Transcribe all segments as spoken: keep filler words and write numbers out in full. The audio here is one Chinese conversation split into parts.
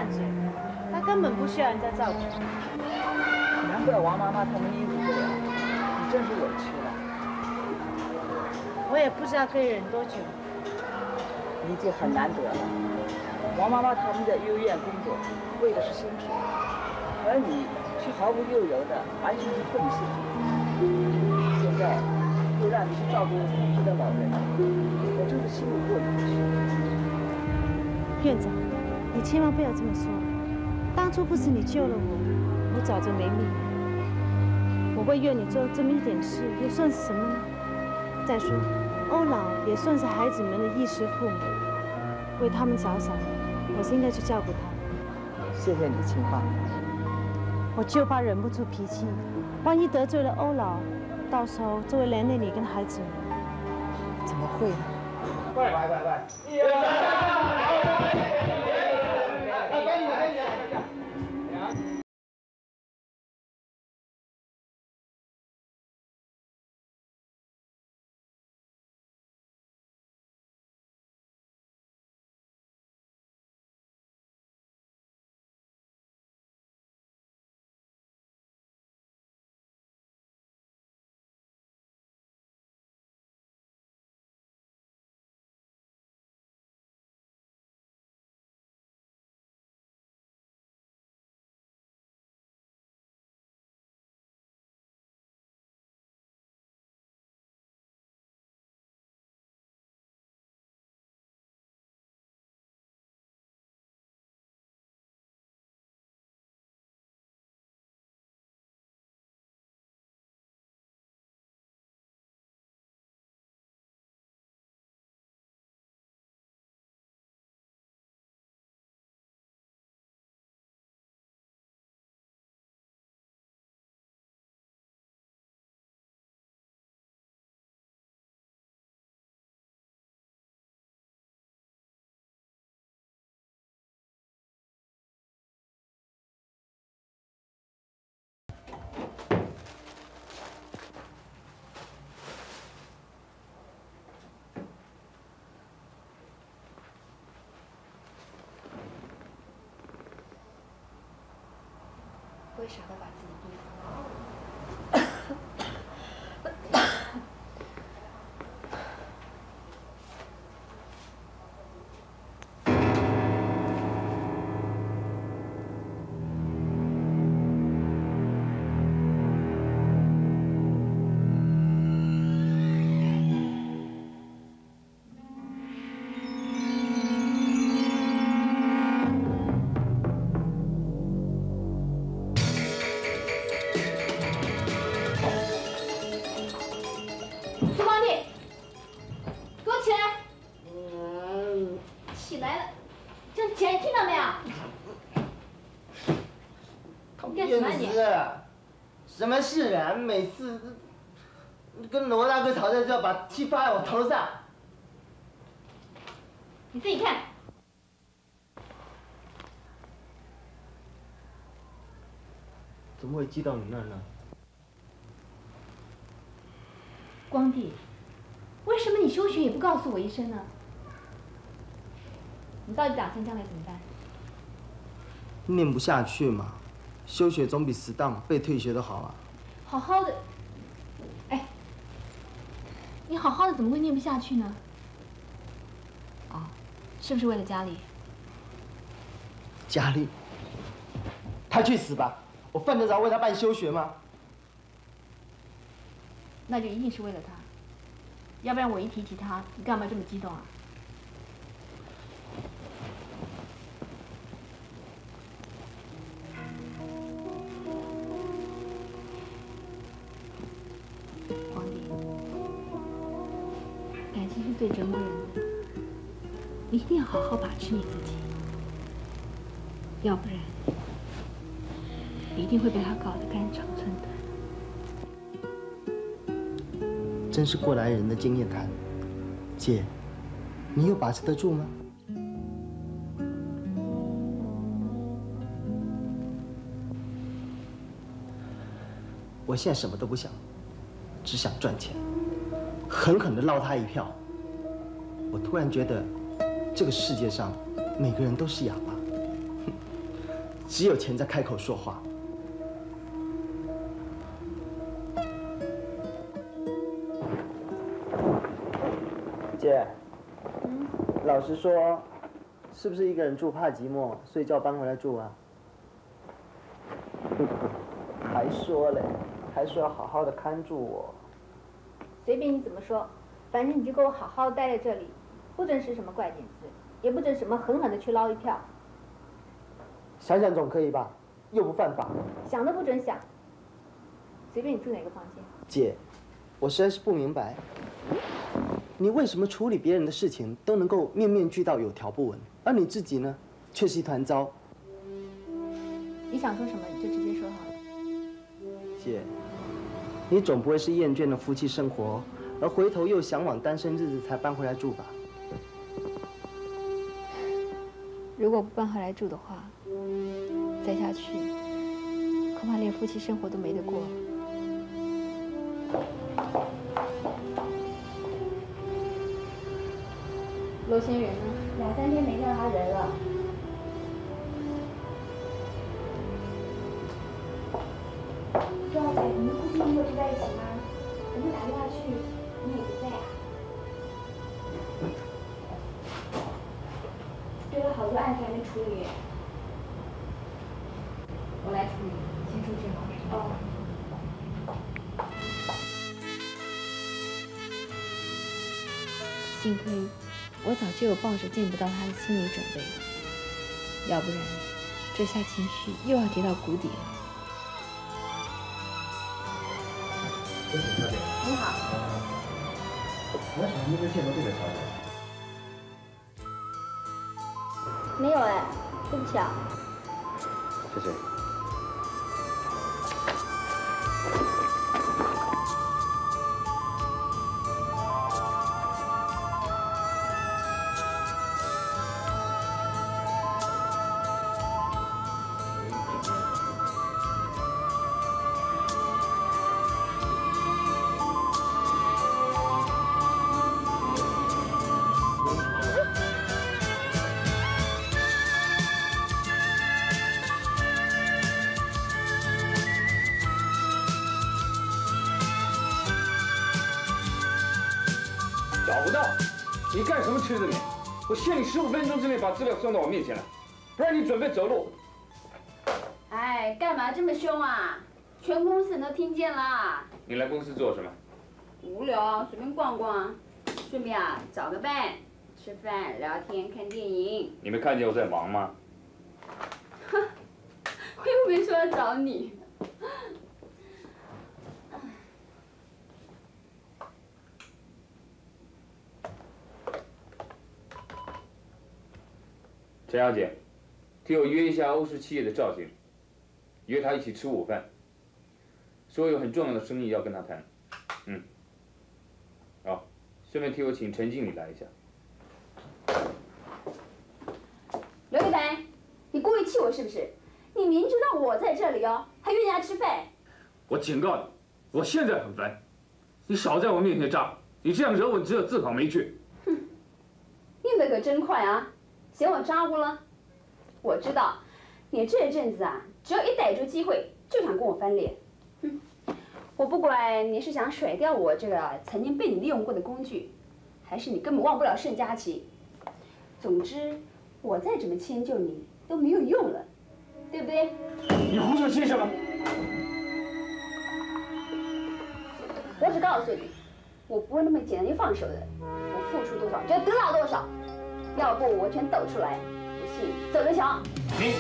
钱，他根本不需要人家照顾。 难怪王妈妈他们应付不了，你真是委屈了。 我也不知道可以忍多久。 你已经很难得了。王妈妈他们在医院工作，为的是薪水，而你却毫不悠游的，完全是奉献。现在又让你去照顾孤僻的老人，我真是心里过意不去。 院长，你千万不要这么说。当初不是你救了我，我早就没命了。我为院里做这么一点事，又算是什么呢？再说，欧老也算是孩子们的衣食父母，为他们着想，我是应该去照顾他。 谢谢你，青花。 我就怕忍不住脾气，万一得罪了欧老，到时候这会连累你跟孩子们。 怎么会呢？ 喂喂喂喂！给你给你。 为啥要把自己逼疯？ 什么事啊？每次跟罗大哥吵架就要把气发在我头上。 你自己看。 怎么会寄到你那儿呢？ 光弟，为什么你休学也不告诉我一声呢？你到底打算将来怎么办？ 念不下去嘛。 休学总比死当被退学的好啊！ 好好的，哎，你好好的怎么会念不下去呢？哦，是不是为了家里？ 家里，他去死吧！我犯得着为他办休学吗？ 那就一定是为了他，要不然我一提起他，你干嘛这么激动啊？ 最折磨人的，你一定要好好把持你自己，要不然你一定会被他搞得肝肠寸断。 真是过来人的经验谈，姐，你有把持得住吗？我现在什么都不想，只想赚钱，狠狠地捞他一票。 我突然觉得，这个世界上每个人都是哑巴。 只有钱在开口说话。姐，嗯，老实说，是不是一个人住怕寂寞，所以叫搬回来住啊？还说嘞，还说要好好的看住我。 随便你怎么说，反正你就给我好好待在这里，不准使什么怪点子，也不准什么狠狠的去捞一票。 想想总可以吧？又不犯法。 想都不准想。随便你住哪个房间。 姐，我实在是不明白，你为什么处理别人的事情都能够面面俱到、有条不紊，而你自己呢，却是一团糟。 你想说什么你就直接说好了。 姐，你总不会是厌倦了夫妻生活，而回头又向往单身日子才搬回来住吧？ 如果不搬回来住的话，再下去恐怕连夫妻生活都没得过了。罗先人呢？ 两三天没见到他人了。周小姐，你们夫妻没有住在一起吗？我们打电话去，你也不在啊。堆了好多案子还没处理。 我来处理，先出去好。 哦。 幸亏我早就有抱着见不到他的心理准备，要不然这下情绪又要跌到谷底了。 恭喜小姐。 你好。 我怎么没有见过这个小姐？ 没有哎，对不起啊。 谢谢。 找不到，你干什么吃的你？我限你十五分钟之内把资料送到我面前来，不然你准备走路。 哎，干嘛这么凶啊？全公司人都听见了。 你来公司做什么？ 无聊，随便逛逛，顺便啊找个伴，吃饭、聊天、看电影。 你没看见我在忙吗？ 哼，我又没说要找你。 陈小姐，替我约一下欧式企业的赵经理，约他一起吃午饭，说有很重要的生意要跟他谈。嗯，好，顺便替我请陈经理来一下。 刘一凡，你故意气我是不是？你明知道我在这里哦，还约人家吃饭。 我警告你，我现在很烦，你少在我面前炸，你这样惹我，你只有自讨没趣。 哼，念得可真快啊！嫌我咋呼了？我知道，你这阵子啊，只要一逮住机会就想跟我翻脸。哼，我不管你是想甩掉我这个曾经被你利用过的工具，还是你根本忘不了盛佳琪。总之，我再怎么迁就你都没有用了，对不对？ 你胡说些什么？ 我只告诉你，我不会那么简单就放手的。我付出多少就要得到多少。要不我全抖出来，不信走着瞧。 你，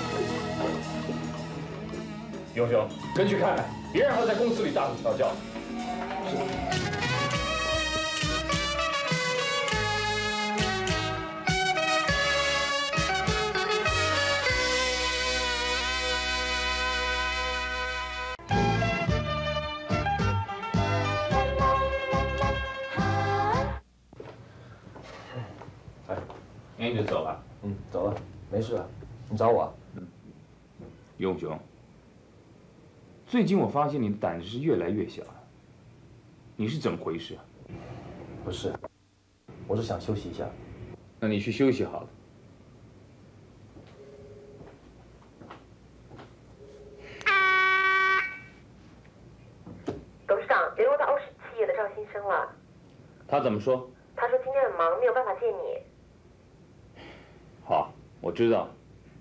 勇雄，跟去看看，别让他在公司里大呼小叫。是。那你就走了。 嗯，走了，没事了。你找我？ 嗯，勇雄，最近我发现你的胆子是越来越小了，你是怎么回事啊？ 不是，我是想休息一下。 那你去休息好了。 董事长联络到欧氏企业的赵先生了。 他怎么说？ 他说今天很忙，没有办法见你。 好，我知道。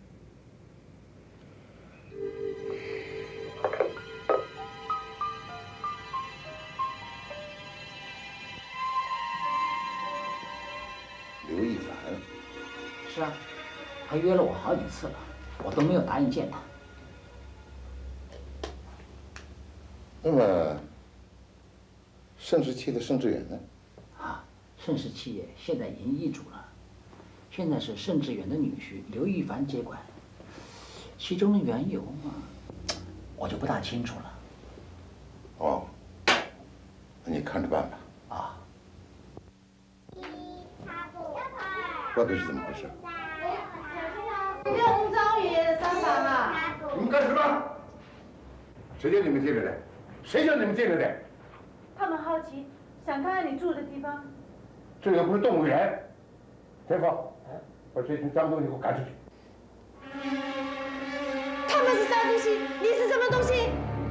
刘一凡。 是啊，他约了我好几次了，我都没有答应见他。 那么，盛世企的盛致远呢？ 啊，盛世企业现在已经易主了，现在是盛致远的女婿刘一凡接管，其中的缘由嘛，我就不大清楚了。 哦，那你看着办吧。 啊。 到底是怎么回事？ 用张爷爷的商场啊！ 你们干什么？谁叫你们进来的？谁叫你们进来的？ 他们好奇，想看看你住的地方。 这又不是动物园。田芳，把这群脏东西给我赶出去。 他们是脏东西，你是什么东西？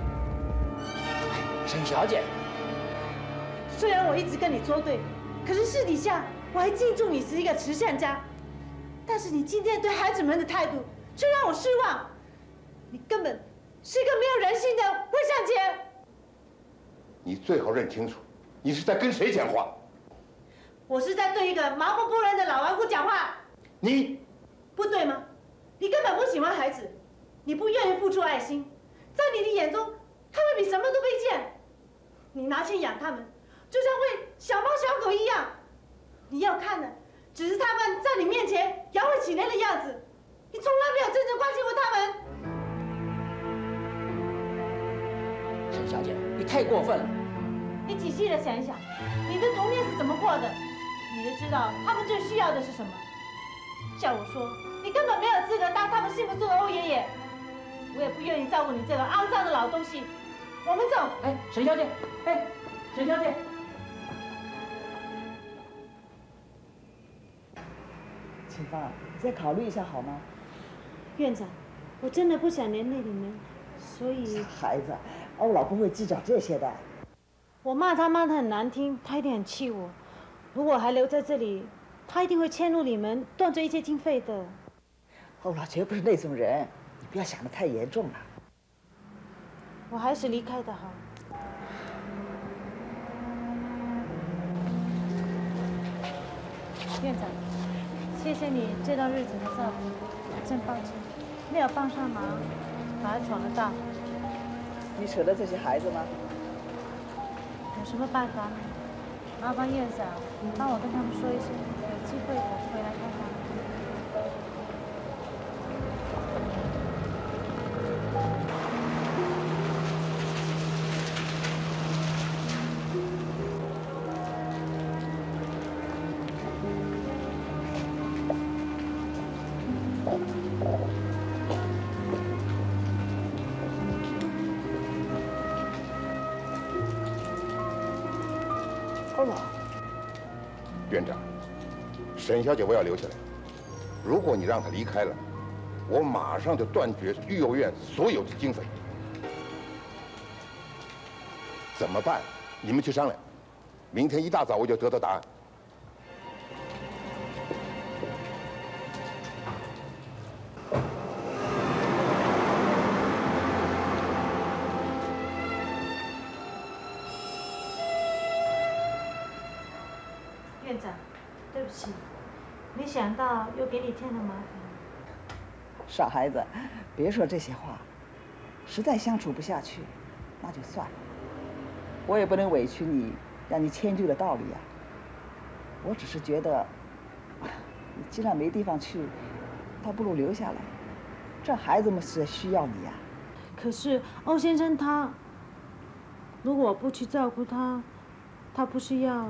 沈小姐， 虽然我一直跟你作对，可是私底下我还敬重你是一个慈善家。但是你今天对孩子们的态度却让我失望，你根本是一个没有人性的魏善杰。 你最好认清楚，你是在跟谁讲话？ 我是在对一个麻木不仁的老顽固讲话。 你不对吗？你根本不喜欢孩子，你不愿意付出爱心，在你的眼中，他们比什么都卑贱。你拿钱养他们，就像喂小猫小狗一样。你要看的只是他们在你面前摇尾乞怜的样子，你从来没有真正关心过他们。 沈小姐，你太过分了。 你仔细的想一想，你的童年是怎么过的，你就知道他们最需要的是什么。叫我说，你根本没有资格当他们心目中的欧爷爷。我也不愿意照顾你这个肮脏的老东西。我们走。 哎，沈小姐，哎，沈小姐。 秦芳，你再考虑一下好吗？ 院长，我真的不想连累你们，所以。 孩子，欧老不会计较这些的。 我骂他骂得很难听，他一定很气我。如果还留在这里，他一定会迁怒你们，断绝一切经费的。 欧老绝不是那种人，你不要想得太严重了。 我还是离开的好。院长，谢谢你这段日子的照顾，真抱歉，没有帮上忙，反而闯了大祸。 你舍得这些孩子吗？ 有什么办法呢？麻烦院长帮我跟他们说一声，有机会我回来看他们。 欧老， 院长，沈小姐我要留下来。如果你让她离开了，我马上就断绝育幼院所有的经费。怎么办？你们去商量。明天一大早我就得到答案。 院长，对不起，没想到又给你添了麻烦。 傻孩子，别说这些话。实在相处不下去，那就算了。我也不能委屈你，让你迁就的道理呀。我只是觉得，你既然没地方去，倒不如留下来。这孩子们是需要你呀。 可是欧先生他，如果我不去照顾他，他不是要……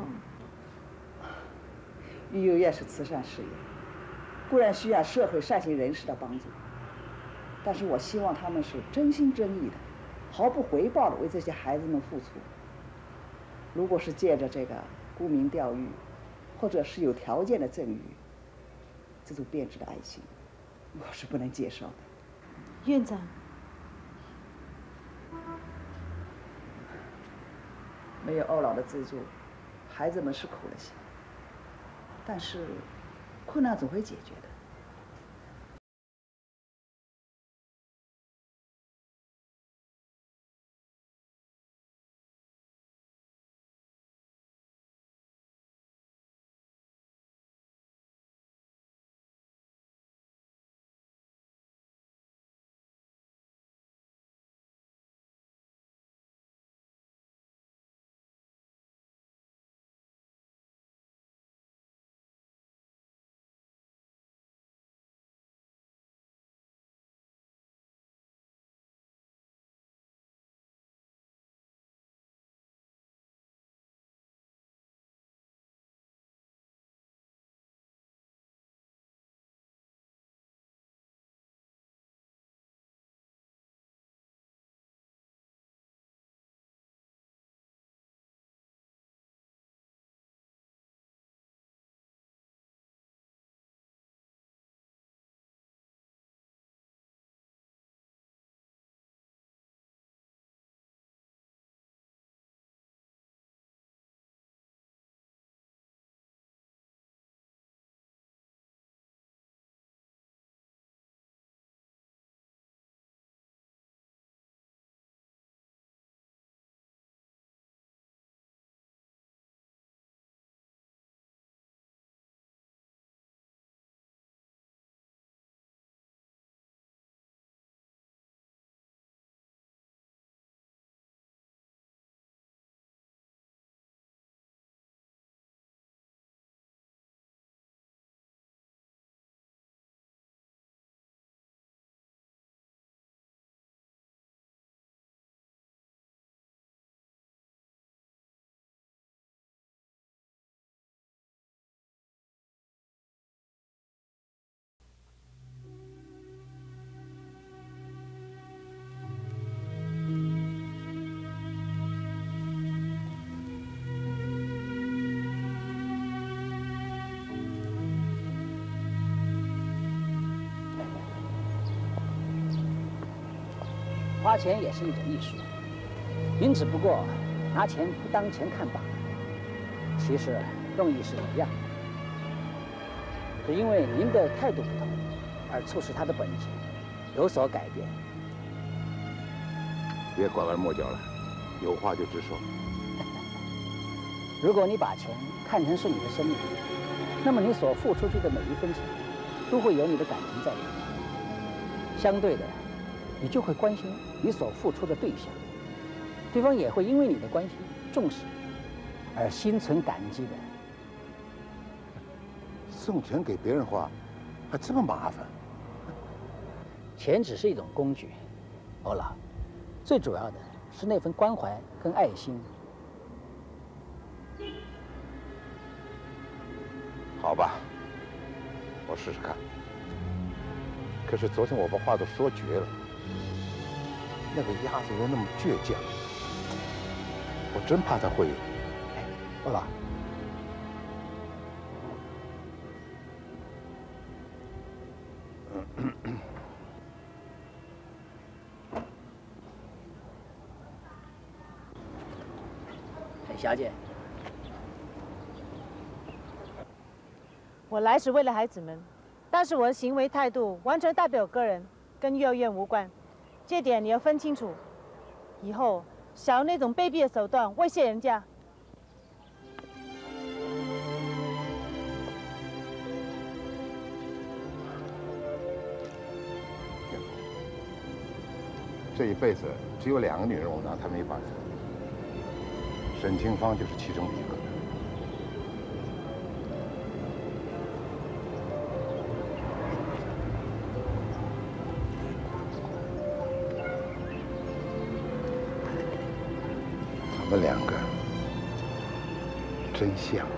育幼院是慈善事业，固然需要社会善心人士的帮助，但是我希望他们是真心真意的，毫不回报的为这些孩子们付出。如果是借着这个沽名钓誉，或者是有条件的赠与，这种变质的爱心，我是不能接受的。 院长， 没有欧老的资助，孩子们是苦了些，但是困难总会解决的。 花钱也是一种艺术，您只不过拿钱不当钱看罢了。其实用意是一样的，只因为您的态度不同，而促使他的本性有所改变。 别拐弯抹角了，有话就直说。 如果你把钱看成是你的生命，那么你所付出去的每一分钱，都会有你的感情在里面。相对的，你就会关心你所付出的对象，对方也会因为你的关心、重视，而心存感激的。 送钱给别人花，还这么麻烦？ 钱只是一种工具，欧老，最主要的是那份关怀跟爱心。 好吧，我试试看。可是昨天我把话都说绝了，那个鸭子又那么倔强，我真怕他会。 欧老，裴小姐， 我来是为了孩子们，但是我的行为态度完全代表我个人，跟幼儿园无关，这点你要分清楚。以后少用那种卑鄙的手段威胁人家。 这一辈子只有两个女人我拿她没法子，沈清芳就是其中一个。他们两个真像。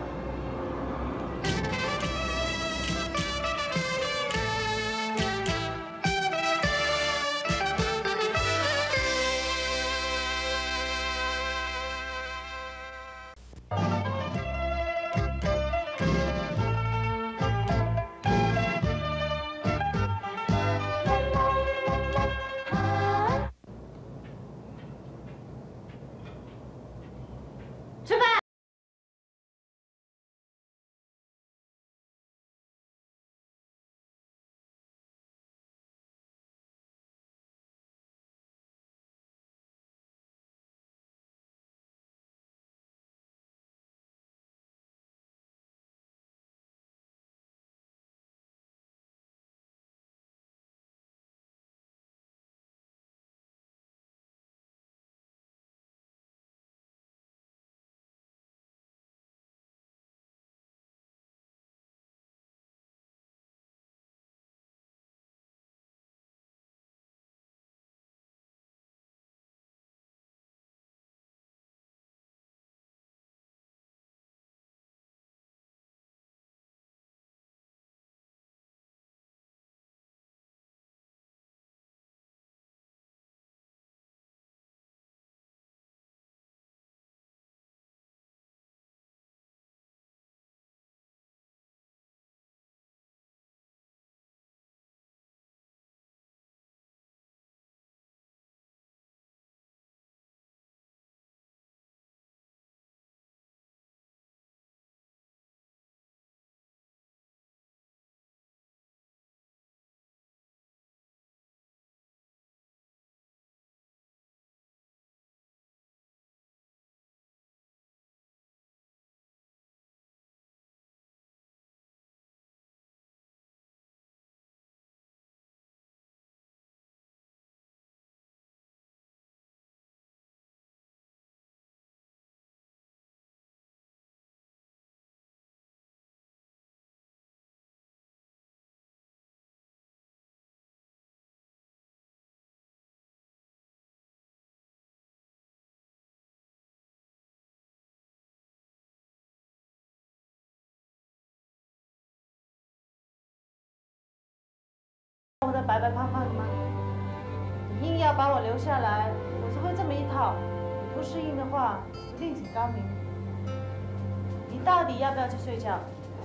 白白胖胖的吗？你硬要把我留下来，我是会这么一套。你不适应的话，我另请高明。你到底要不要去睡觉？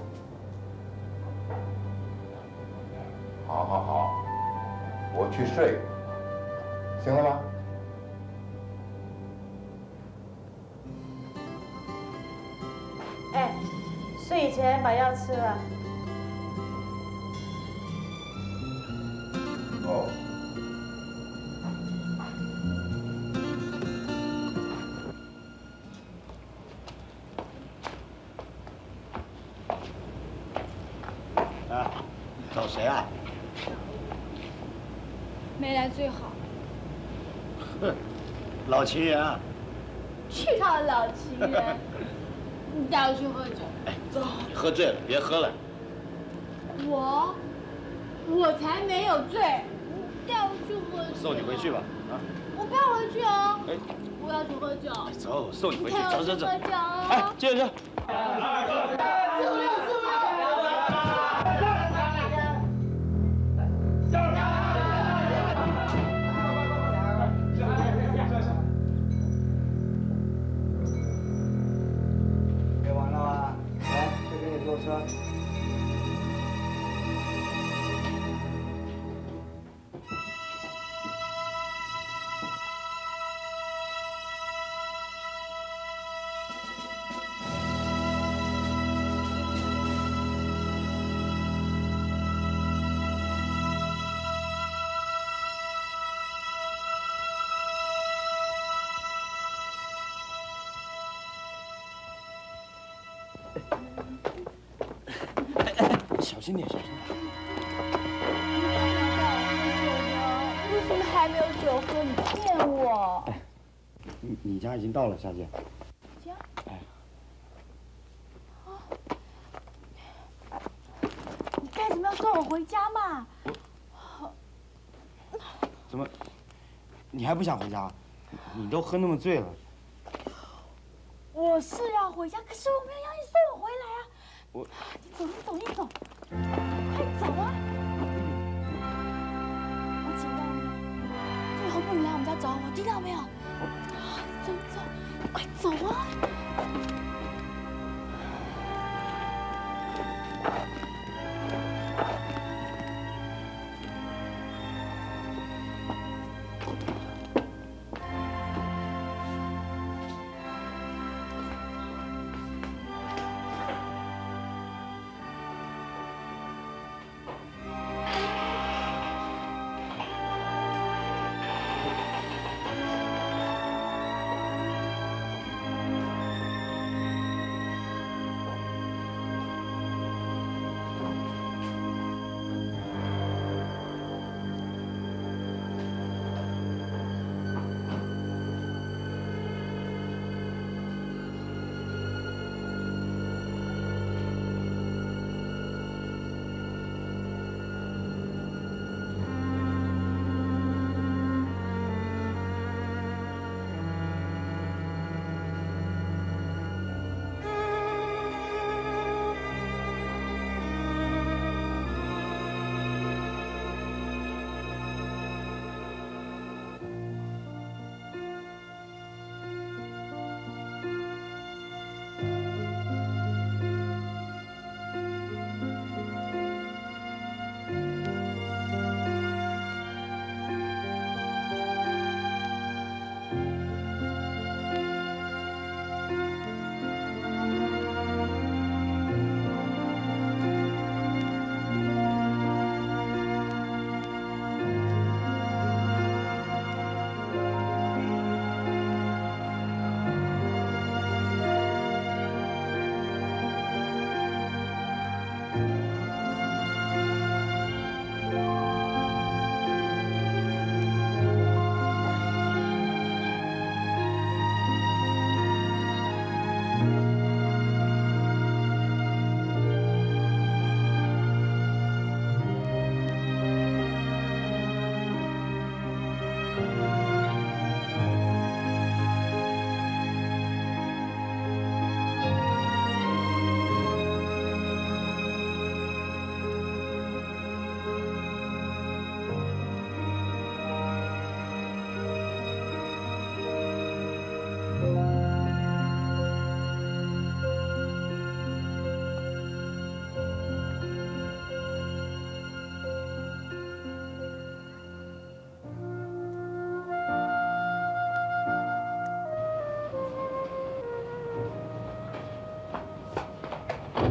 好好好，我去睡，行了吗？ 哎，睡以前把药吃了。 哦。 啊，找谁啊？ 没来最好。 哼，老情人啊！ 去他的老情人！你带我去喝酒。 哎，走，你喝醉了，别喝了。 我，我才没有醉！你带我去喝酒。 送你回去吧，啊！ 我不要回去哦！ 哎， 我要去喝酒。 走，送你回去， 带我走走走。 喝酒。 哎，接着。 别玩了吧，来，这给你坐车。 小心点，小心点。 为什么还没有酒喝？你骗我！ 哎，你你家已经到了，夏姐。 家？ 哎。 你干什么要送我回家嘛？ 怎么？你还不想回家？你都喝那么醉了。 我是要回家，可是我没有要你送我回来啊！ 我， 你走，你走，你走，快走啊！我警告你，以后不能来我们家找我，听到没有？走走，快走啊！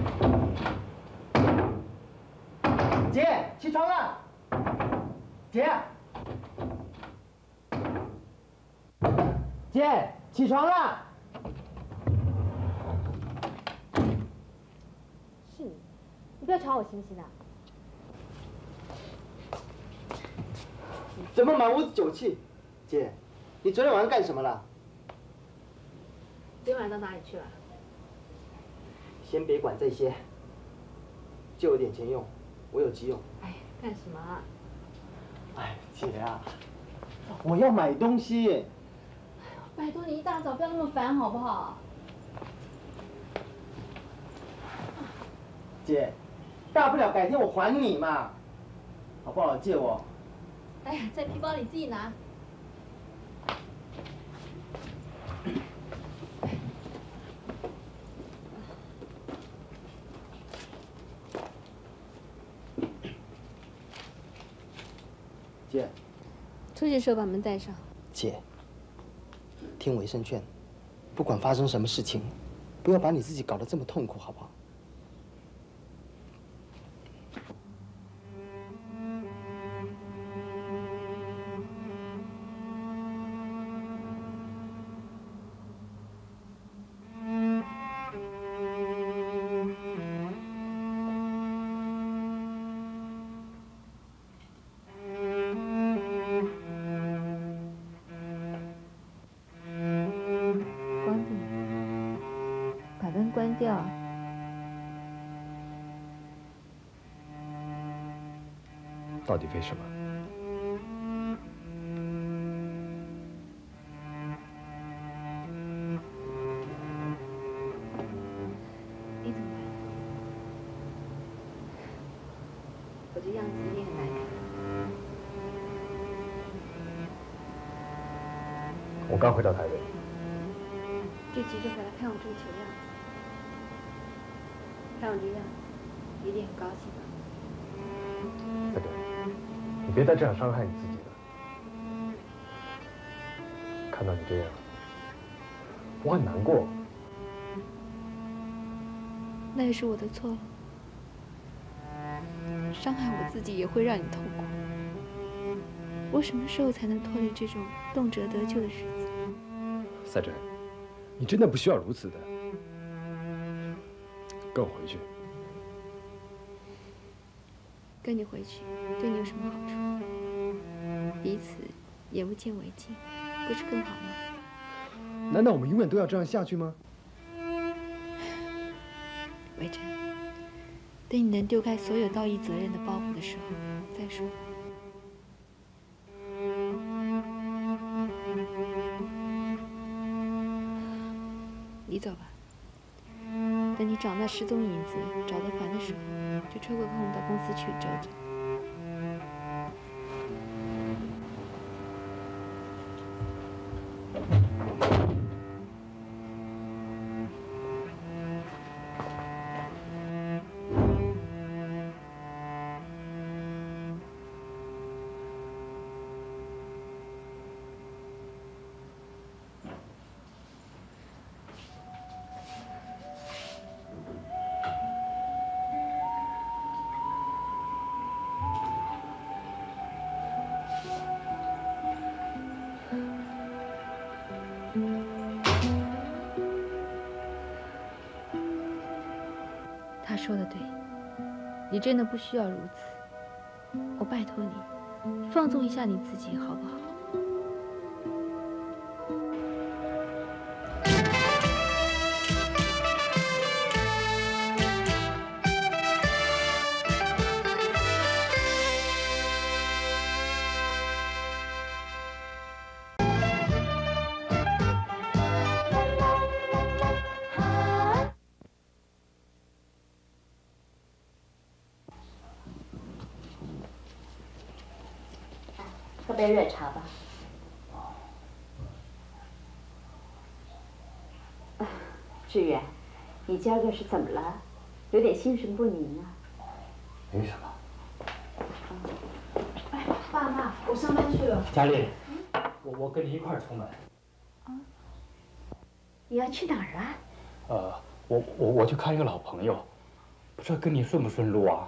姐，起床了！姐，姐，起床了！ 是你，你不要吵我行不行啊？ 怎么满屋子酒气？姐，你昨天晚上干什么了？ 昨天晚上到哪里去了？ 先别管这些，借我点钱用，我有急用。 哎，干什么啊？ 哎，姐啊，我要买东西。 拜托你一大早不要那么烦好不好？ 姐，大不了改天我还你嘛，好不好？借我。 哎呀，在皮包里自己拿。 姐， 出去的时候把门带上。 姐，听维生劝，不管发生什么事情，不要把你自己搞得这么痛苦，好不好？ 关掉。 到底为什么？ 你怎么办？我这样子一定很难看。 我刚回到台北， 就急着回来看我这个糗样子。看我这样子，一定很高兴吧？ 赛德，你别再这样伤害你自己了。看到你这样，我很难过。 那也是我的错了，伤害我自己也会让你痛苦。我什么时候才能脱离这种动辄得咎的日子？ 赛珍，你真的不需要如此的。跟我回去。 跟你回去对你有什么好处？彼此眼不见为净，不是更好吗？ 难道我们永远都要这样下去吗？ 维珍，等你能丢开所有道义责任的包袱的时候再说。你走吧。等你找那失踪影子找得烦的时候，就抽个空到公司去走走。他说的对，你真的不需要如此。我拜托你，放纵一下你自己，好不好？ 喝杯热茶吧。啊，志远，你今儿个是怎么了？有点心神不宁啊。 没什么。 哎，爸妈，我上班去了。 佳丽，我我跟你一块儿出门。 啊？你要去哪儿啊？ 呃，我我我去看一个老朋友。 不知道跟你顺不顺路啊？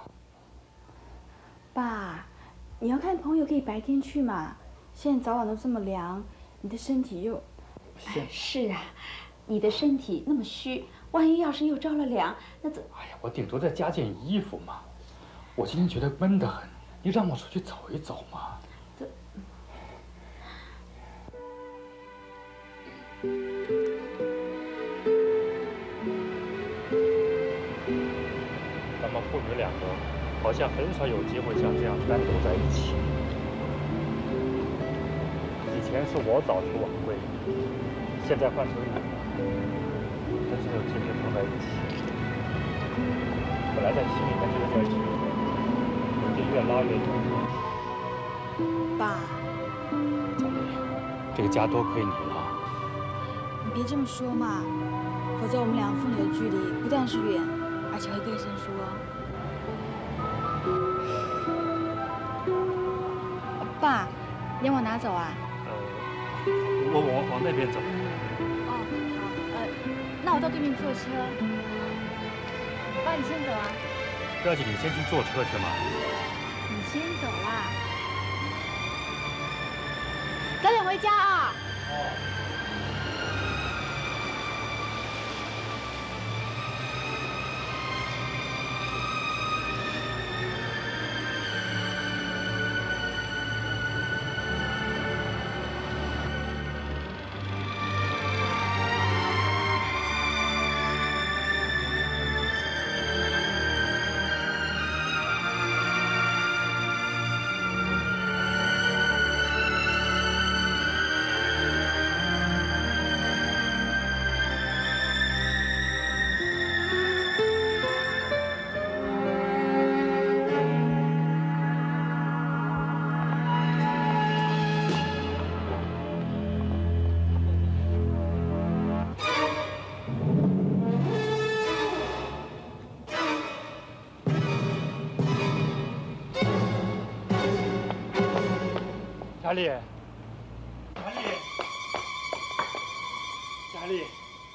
爸，你要看朋友可以白天去嘛。现在早晚都这么凉，你的身体又…… 是是啊，你的身体那么虚，万一要是又着了凉，那怎…… 哎呀，我顶多再加件衣服嘛。我今天觉得闷得很，你让我出去走一走嘛。 这…… 咱们父女两个好像很少有机会像这样单独在一起。以前是我早出晚归，现在换成你了，很少有机会坐在一起。本来在心里面就有点距离，就越拉越远。 爸， 小丽，这个家多亏你了。 你别这么说嘛，否则我们俩父女的距离不但是远，而且会更生疏哦。爸，你要往哪走啊？ 呃，我往往那边走。 哦，好，呃，那我到对面坐车。爸，你先走啊。 标姐，你先去坐车去嘛。 你先走啦。早点回家啊。哦。 佳丽，佳丽，佳丽，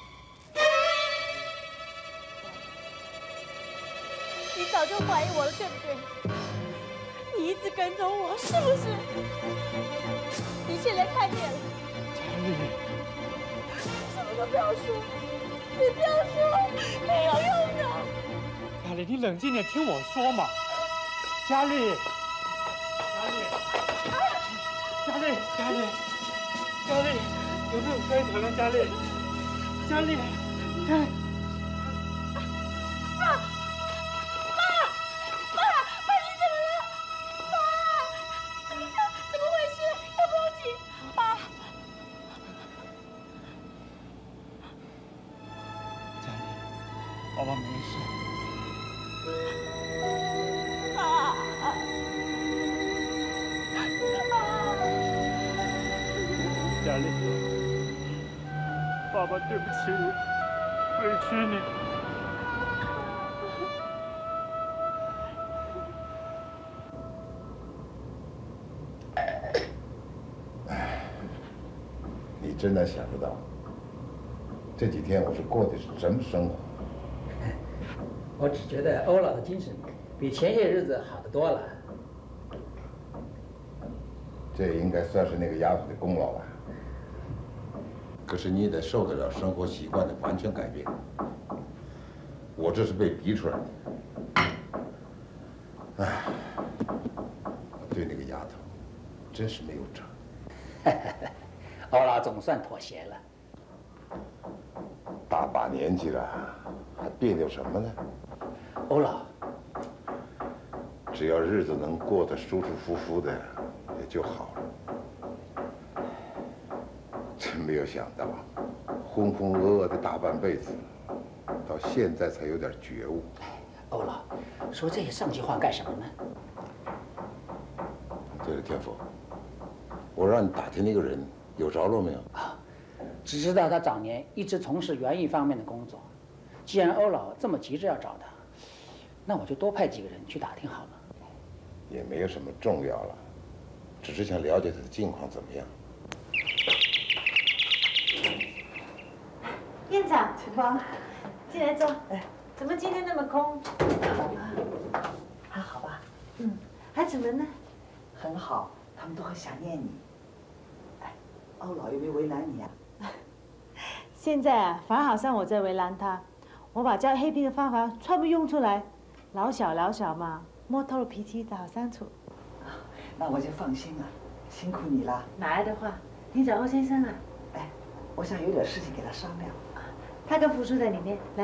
你早就怀疑我了，对不对？你一直跟踪我，是不是？你现在看见了。 佳丽， 什么都不要说，你不要说，没有用的。 佳丽，你冷静点，听我说嘛。佳丽，佳丽。佳丽，佳丽，佳丽，有没有摔疼啊？佳丽，佳丽，佳丽， 爸，爸，爸，爸，你怎么了？爸，怎么回事？要不要紧？爸， 佳丽，宝宝没事。 爸。 佳丽，爸爸对不起你，委屈你。 你真的想不到，这几天我是过的是什么生活？ 我只觉得欧老的精神比前些日子好得多了。 这应该算是那个丫头的功劳吧。可是你得受得了生活习惯的完全改变。我这是被逼出来的。唉，我对那个丫头真是没有辙。 欧老总算妥协了。 大把年纪了，还别扭什么呢？ 欧老， 只要日子能过得舒舒服服的，也就好了。真没有想到，浑浑噩噩的大半辈子，到现在才有点觉悟。 欧老，说这些上句话干什么呢？ 对了，天福，我让你打听那个人有着落没有？ 啊，只知道他早年一直从事园艺方面的工作。既然欧老这么急着要找他，那我就多派几个人去打听好了。 也没有什么重要了，只是想了解他的近况怎么样。 院长，请帮，进来坐。哎， 怎么今天那么空？ 还好吧？ 嗯，孩子们呢？ 很好，他们都很想念你。哎，欧老有没有为难你啊？ 现在啊，反而好像我在为难他。我把教黑皮的方法全部用出来，老小老小嘛，摸透了脾气的好相处。 那我就放心了，辛苦你了。 哪来的话？你找欧先生啊？ 哎，我想有点事情给他商量。 他跟福叔在里面，来。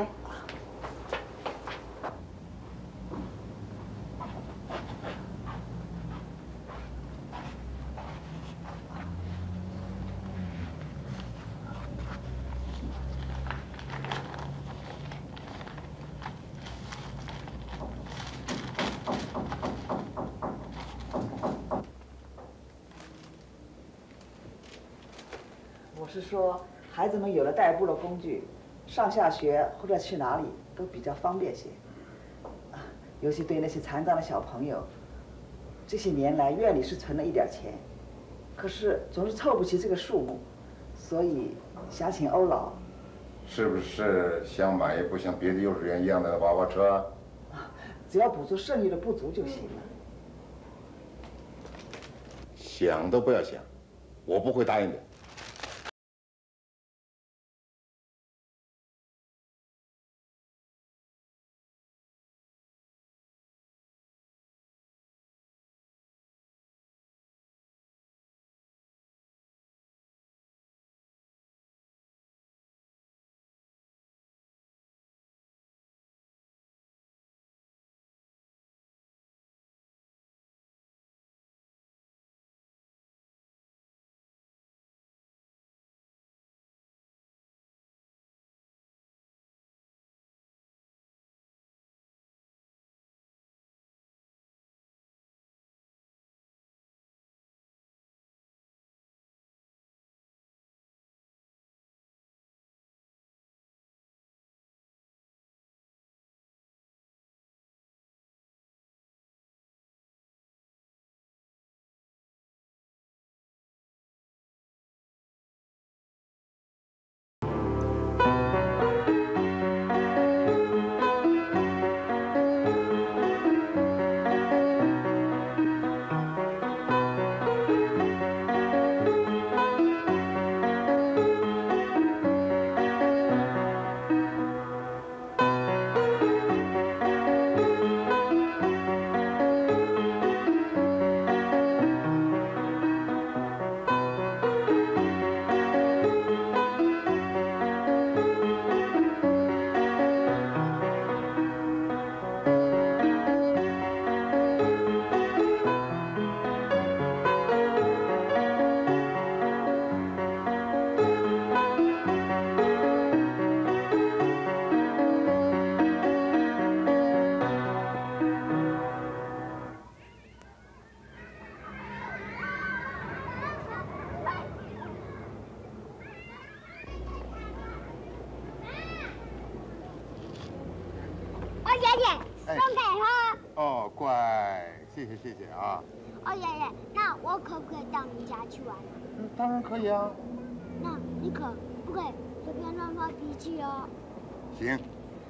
我是说，孩子们有了代步的工具，上下学或者去哪里都比较方便些。啊，尤其对那些残障的小朋友，这些年来院里是存了一点钱，可是总是凑不齐这个数目，所以想请欧老。 是不是想买一部像别的幼儿园一样的娃娃车？ 只要补足剩余的不足就行了。 想都不要想，我不会答应的。 哦，乖，谢谢谢谢啊。 哦，爷爷，那我可不可以到你家去玩啊？ 嗯，当然可以啊。 那你可不可以随便乱发脾气哦？ 行。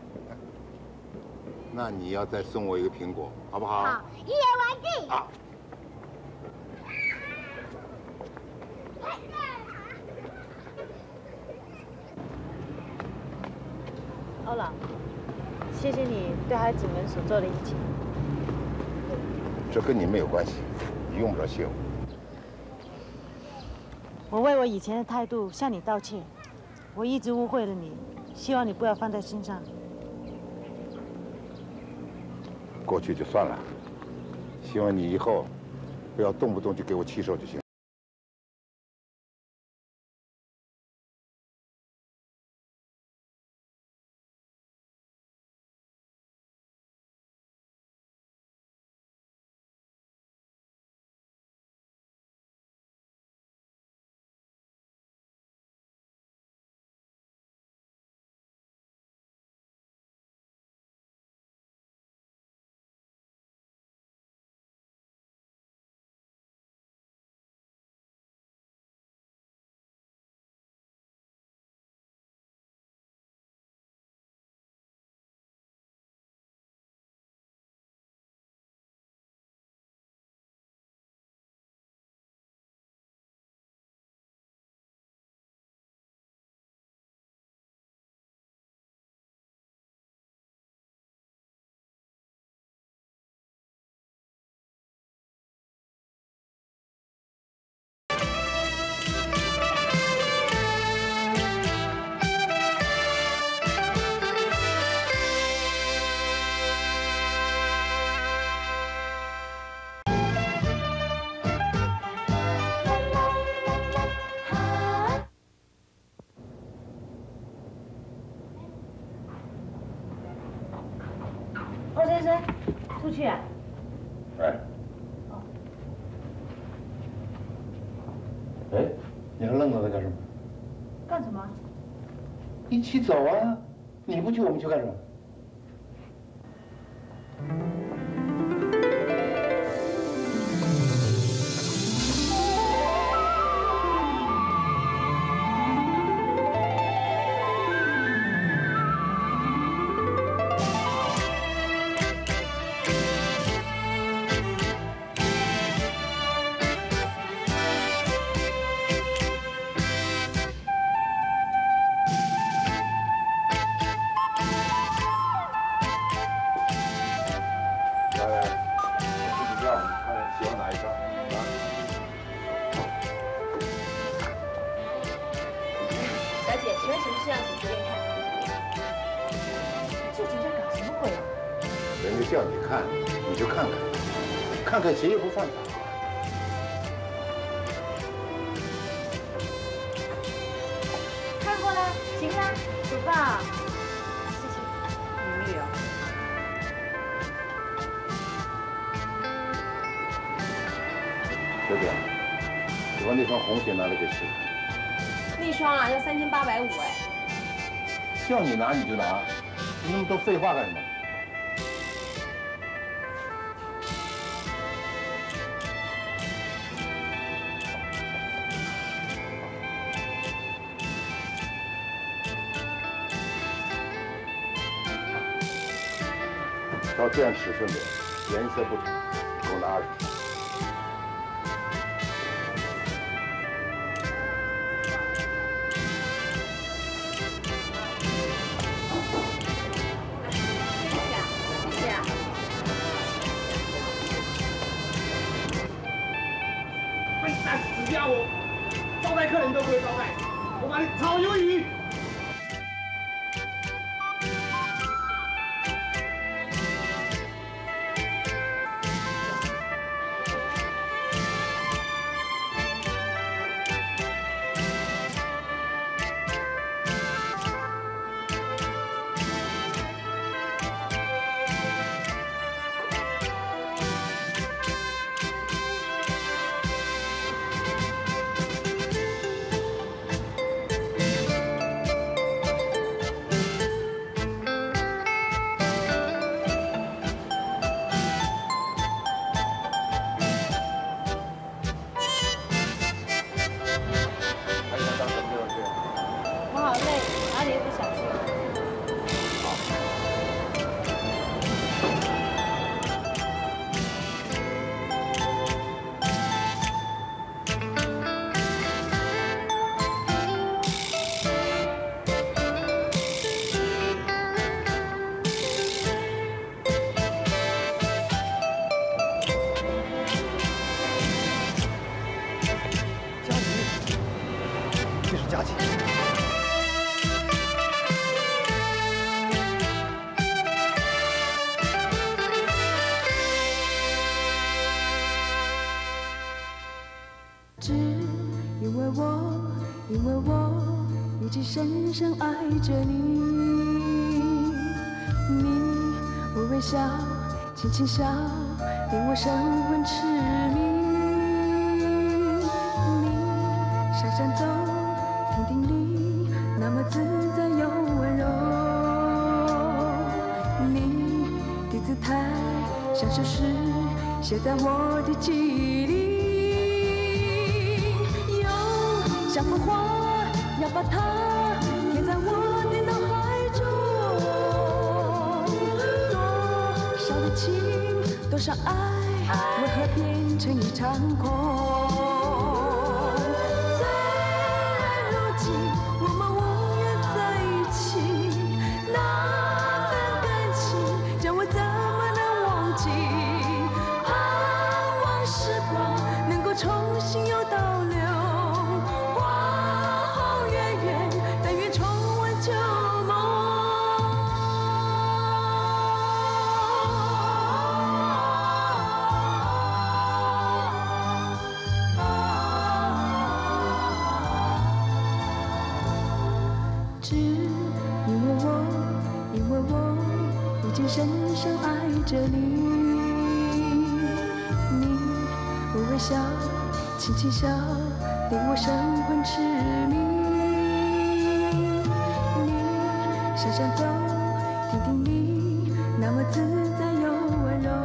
那你要再送我一个苹果，好不好？ 好，一言为定。 啊。 欧老，谢谢你对孩子们所做的一切。 这跟你没有关系，你用不着谢我。 我为我以前的态度向你道歉，我一直误会了你，希望你不要放在心上。 过去就算了，希望你以后不要动不动就给我气受就行。 生，出去啊？ 哎。哎，你还愣着在干什么？ 干什么？ 一起走啊！你不去，我们去干什么？叫你看，你就看看，看看谁又不犯法。 看过了，行了，走吧。谢谢，你没有。 小姐，你把那双红鞋拿来给试。 那双啊，要三千八百五哎。 叫你拿你就拿，你那么多废话干什么？ 照这样尺寸的，颜色不同，给我拿二十双。 谢谢啊，谢谢啊。 笨蛋死家伙，招待客人都不会招待，我把你炒鱿鱼。 深深爱着你，你微微笑，轻轻笑，令我神魂痴迷。你闪闪走，亭亭里，那么自在又温柔。你的姿态像首诗，写在我的记忆里。有像幅画，要把它。 贴在我的脑海中，多少的情，多少爱，为何变成一场空？虽然如今我们无缘在一起，那份感情叫我怎么能忘记？盼望时光能够重新又倒流。 深深爱着你。你微微笑，轻轻笑，令我神魂痴迷。你闪闪走，听听你那么自在又温柔。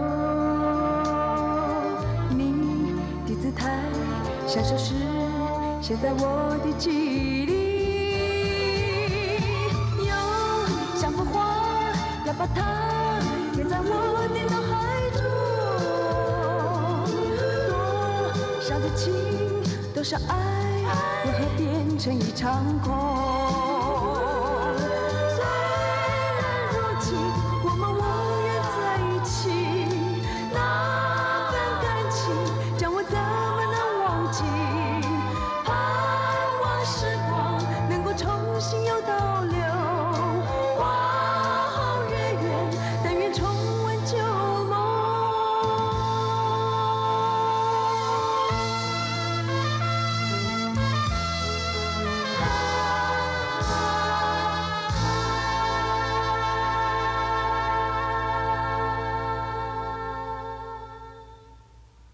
你的姿态像首诗，写在我的记忆里。有像幅画，要把它印在我的脑海中。多少的情，多少爱，为何变成一场空？虽然如今我们无缘在一起，那份感情叫我怎么能忘记？盼望时光能够重新又倒流，花好月圆，但愿重